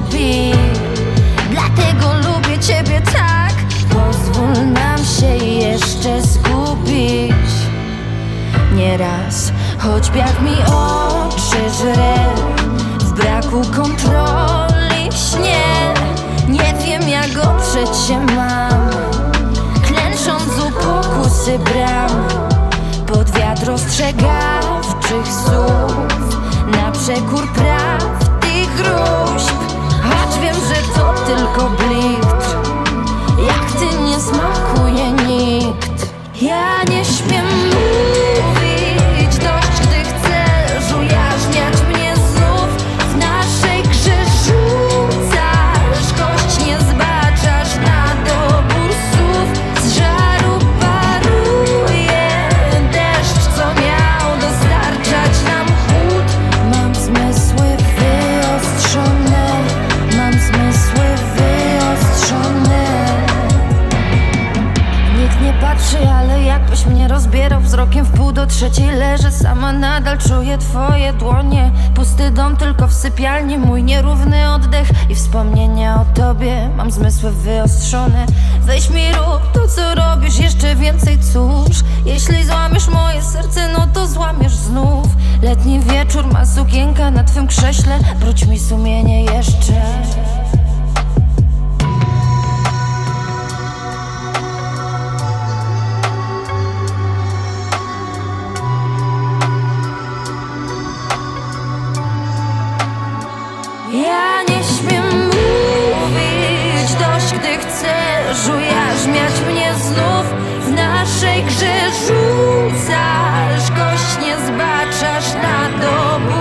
lubi. Dlatego lubię ciebie tak. Pozwól nam się jeszcze zgubić nieraz, choć piach mi oczy żre. W braku kontroli śnie. Nie wiem jak oprzeć się mam, klęcząc u pokusy bram. Pod wiatr ostrzegawczych słów, na przekór prawdy gruźb. Choć wiem, że to tylko blichtr, jak ty nie smakuje nikt. Ja nie śmiem mówić dość, gdy chcesz ujarzmiać mnie znów. W naszej grze rzucasz kość, nie zbaczasz na dobór słów. Z żaru paruje deszcz, co miał dostarczać nam chłód. Mam zmysły wyostrzone, mam zmysły wyostrzone. Nikt nie patrzy, ale jakbyś mnie rozbierał wzrokiem w pół do trzeciej. Leżę sama, nadal czuję twoje dłonie. Pusty dom, tylko w sypialni mój nierówny oddech i wspomnienia o tobie. Mam zmysły wyostrzone. Weź mi rób to, co robisz, jeszcze więcej cóż. Jeśli złamiesz moje serce, no to złamiesz znów. Letni wieczór, ma sukienka na twym krześle. Wróć mi sumienie jeszcze. Ja nie śmiem mówić dość, gdy chcesz ujarzmiać mnie znów. W naszej grze rzucasz kość, nie zbaczasz na dobór